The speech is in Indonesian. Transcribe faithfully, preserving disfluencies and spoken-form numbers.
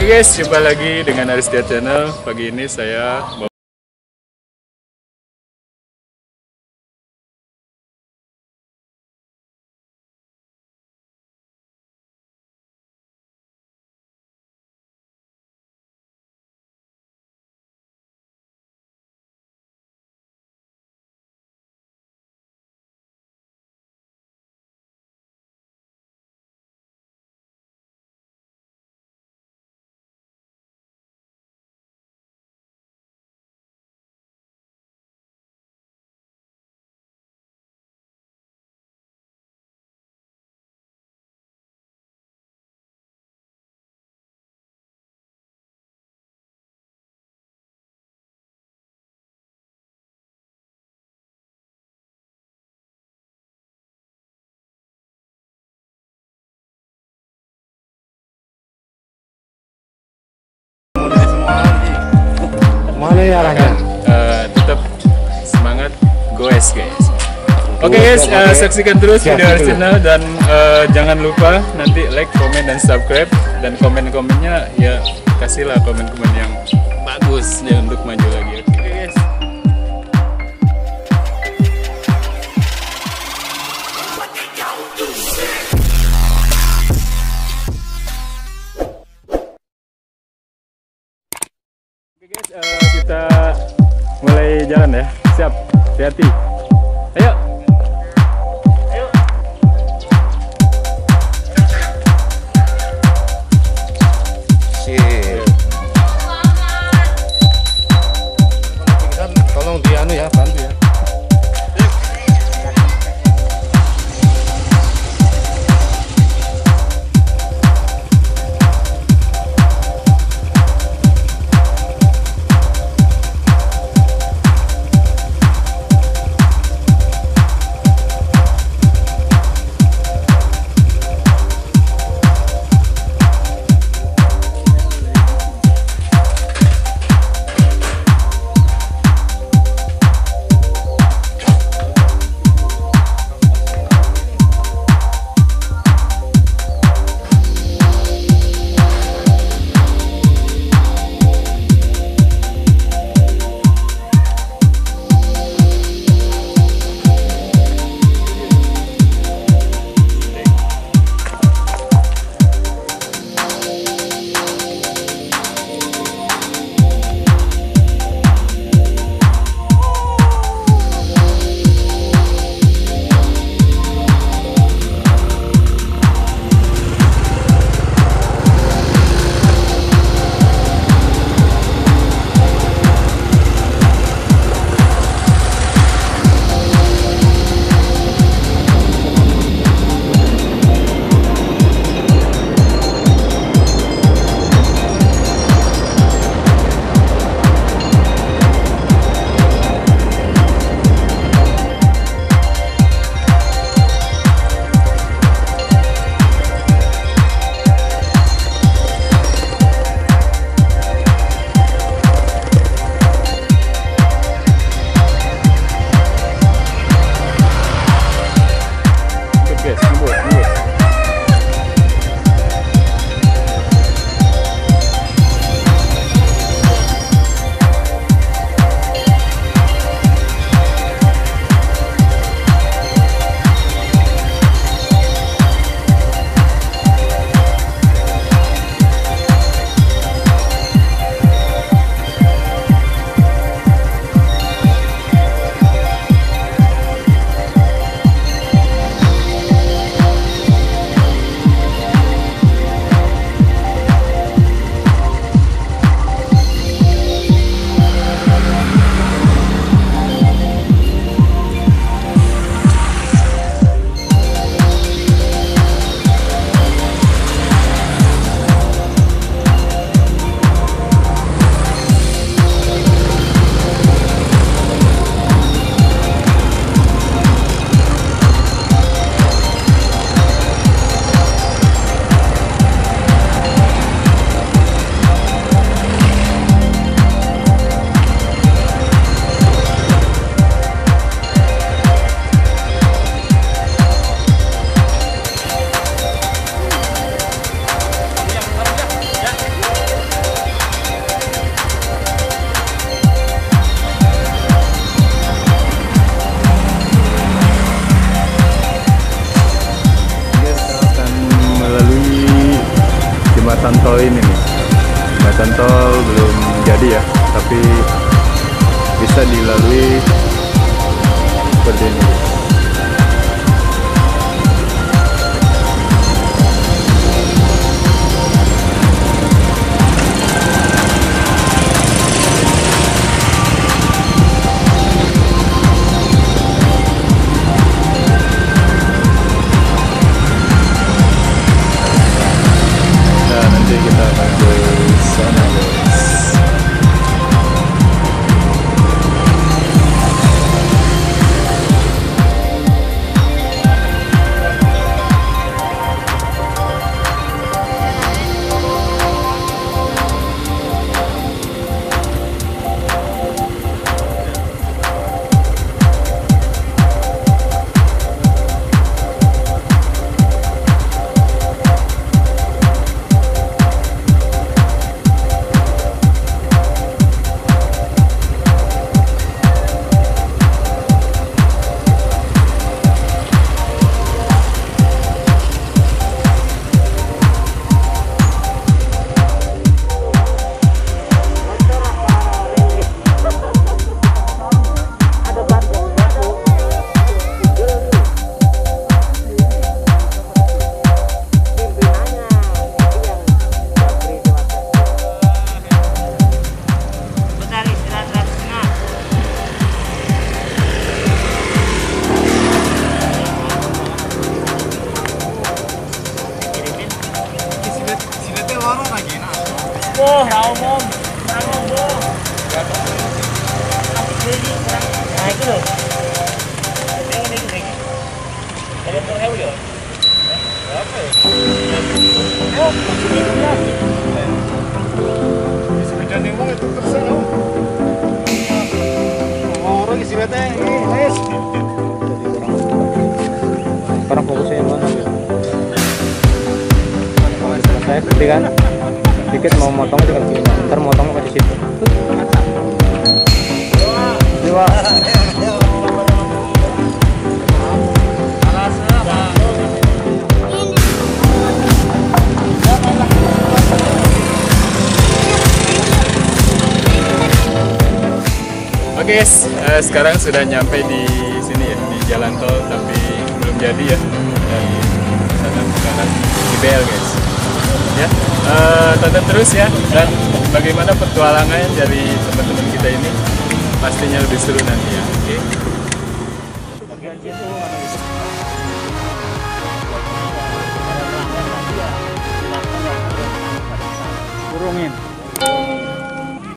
Oke guys, jumpa lagi dengan Arstya Channel. Pagi ini saya mana ya arahnya? uh, tetap semangat goes guys. Oke okay guys, uh, saksikan terus video Arstya Channel dan uh, jangan lupa nanti like, komen, dan subscribe, dan komen-komennya ya kasihlah komen-komen yang bagus ya untuk maju lagi. Oke okay guys. Oke guys, uh, kita mulai jalan ya. Siap, hati-hati. Ayo. Ayo. Sip. Tolong di anu ya, bantu ya. jembatan tol belum jadi ya, tapi bisa dilalui seperti ini. Kita akan ke sana guys. Oh, raumom, raumom, boh. Nah itu loh. Ini ini ini. Ada yang tahu ya? Apa ya? Oh, isi meja nih mau itu terus loh. Mau orang isi meja ini, guys. Sekarang fokusnya yang mana? Saya seperti kan? Dikit mau motong tinggal gini, ntar motongnya di situ. Dua. Oke guys, uh, sekarang sudah nyampe di sini ya, di jalan tol, tapi belum jadi ya. Dan sana sekarang C B L guys. Ya, uh, tonton terus ya, dan bagaimana petualangan dari teman-teman kita ini pastinya lebih seru nanti ya. Oke.